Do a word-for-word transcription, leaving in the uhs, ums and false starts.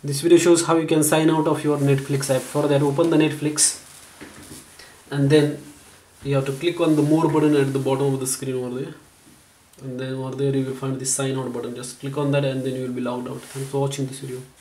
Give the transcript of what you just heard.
This video shows how you can sign out of your Netflix app. For that, open the Netflix and then you have to click on the more button at the bottom of the screen over there, and then over there you will find the sign out button. Just click on that and then you will be logged out. Thanks for watching this video.